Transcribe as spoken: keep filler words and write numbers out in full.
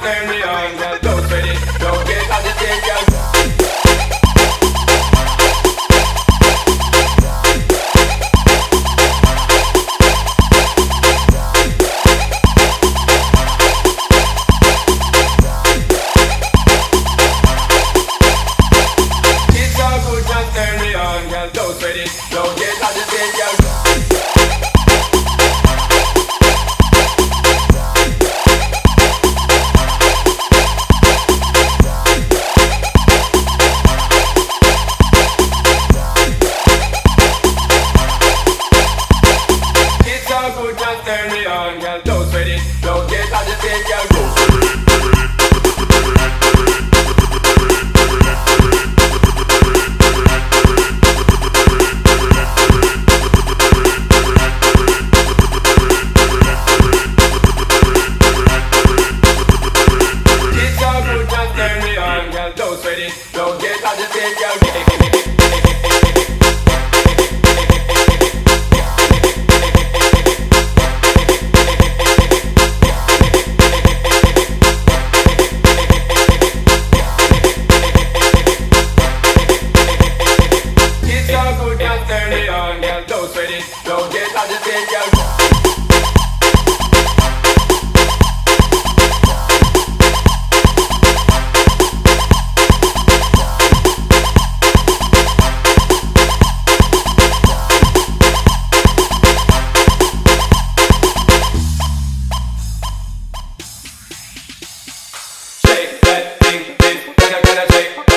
turn me on, girl. Don't sweat it, don't get agitated, girl. Turn me on, girl. Don't sweat it, don't get agitated, girl. Don't sweat it. It's all good, just turn me on, girl. Don't sweat it, don't get agitated, girl. Don't get agitated, girl. Shake that thing, thing, gonna, gonna shake.